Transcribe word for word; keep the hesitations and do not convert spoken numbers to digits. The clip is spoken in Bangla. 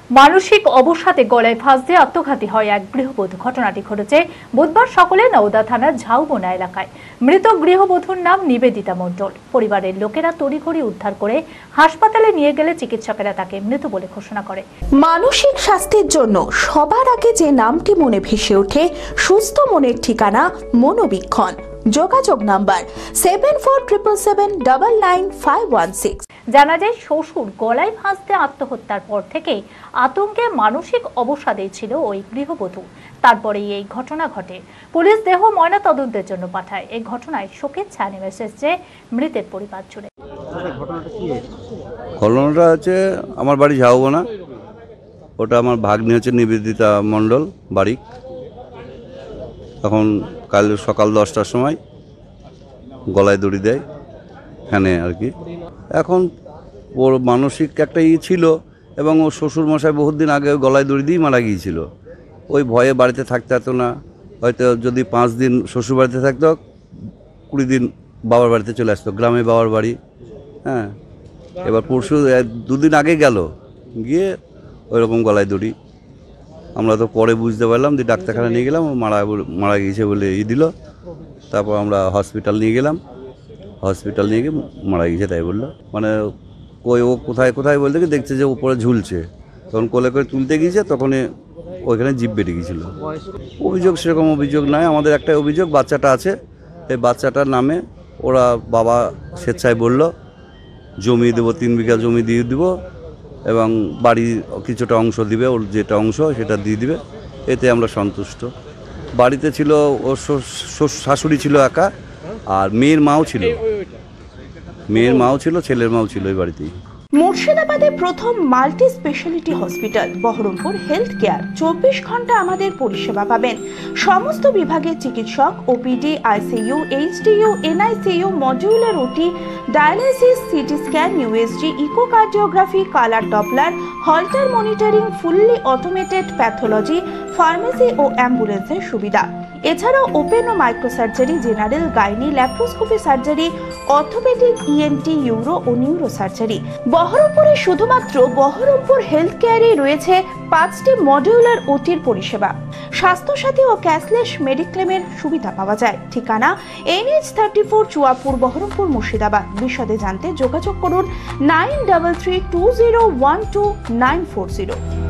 মানসিক অবসাদে গলায় ফাঁস দিয়ে আত্মঘাতী হয় এক গৃহবধূ। ঘটনাটি ঘটেছে বুধবার সকালে নওদা থানার ঝাউবোনা এলাকায়। মৃত গৃহবধূর নাম নিবেদিতা মণ্ডল। পরিবারের লোকেরা তড়িঘড়ি উদ্ধার করে হাসপাতালে নিয়ে গেলে চিকিৎসকেরা তাকে মৃত বলে ঘোষণা করে। মানসিক স্বাস্থ্যের জন্য সবার আগে যে নামটি মনে ভেসে ওঠে, সুস্থ মনের ঠিকানা মনোবীক্ষণ। যোগাযোগ number seven four triple seven double nine five one six. জানা যায়, শ্বশুর গলায় ফাঁস দিয়ে আত্মহত্যার পর থেকে আতঙ্কে মানসিক অবসাদে ছিল ওই গৃহবধূ। তারপরেই এই ঘটনা ঘটে। পুলিশ দেহ ময়না তদন্তের জন্য পাঠায়। এই ঘটনায় শোকের ছায়া নেমে এসেছে মৃতের পরিবার জুড়ে। ঘটনাটা হচ্ছে আমার বাড়ি ঝাউবোনা। ওটা আমার ভাগ্নি হচ্ছে নিবেদিতা মণ্ডল বাড়ি। তখন কাল সকাল দশটার সময় গলায় দড়ি দেয় এখানে আর কি। এখন ওর মানসিক একটা ই ছিল এবং ওর শ্বশুর মশাই বহুত দিন আগে গলায় দড়ি দিয়েই মারা গিয়েছিল। ওই ভয়ে বাড়িতে থাকতে হতো না। হয়তো যদি পাঁচ দিন শ্বশুর বাড়িতে থাকতো, কুড়ি দিন বাবার বাড়িতে চলে আসতো, গ্রামে বাবার বাড়ি। হ্যাঁ, এবার পরশু দুদিন আগে গেল, গিয়ে ওই রকম গলায় দড়ি। আমরা তো পরে বুঝতে পারলাম যে ডাক্তারখানা নিয়ে গেলাম, মারা মারা গিয়েছে বলে ই দিল। তারপর আমরা হসপিটাল নিয়ে গেলাম, হসপিটাল নিয়ে গিয়ে মারা গিয়েছে তাই বললো। মানে ওই ও কোথায় কোথায় বলতে কি দেখছে যে উপরে ঝুলছে, তখন কোলে করে তুলতে গিয়েছে, তখনই ওইখানে জিভ বেটে গিয়েছিল। অভিযোগ সেরকম অভিযোগ নয়, আমাদের একটাই অভিযোগ, বাচ্চাটা আছে, এই বাচ্চাটার নামে ওরা বাবা স্বেচ্ছায় বলল জমি দেবো, তিন বিঘা জমি দিয়ে দিব এবং বাড়ির কিছুটা অংশ দিবে, ওর যেটা অংশ সেটা দিয়ে দিবে, এতে আমরা সন্তুষ্ট। বাড়িতে ছিল ওর শাশুড়ি ছিল একা, আর মেয়ের মাও ছিল, মেয়ের মাও ছিল, ছেলের মাও ছিল এই বাড়িতেই। মুর্শিদাবাদে প্রথম multi speciality hospital Baharampur health care. চব্বিশ ঘন্টা আমাদের পরিষেবা পাবেন। সমস্ত বিভাগের চিকিৎসক, OPD, ICU, HDU, NICU, modular OT, dialysis, CT scan, USG, echocardiography, colour Doppler, Holter monitoring, fully automated pathology, pharmacy ও অ্যাম্বুলেন্সের সুবিধা। এছাড়াও ওপেন ও microsurgery, general, gynae, laparoscopy surgery, orthopaedic, ENT, uro ও নিউরো সার্জারি। বহরমপুরে শুধুমাত্র বহরমপুর হেলথ কেয়ারেই রয়েছে পাঁচটি মডিউলার ওটির পরিষেবা। স্বাস্থ্যসাথী ও ক্যাশলেস মেডিক্লেমের সুবিধা পাওয়া যায়। ঠিকানা NH thirty four, Chuapur, Baharampur, Murshidabad. বিশদে জানতে যোগাযোগ করুন nine double three two zero one two nine four zero.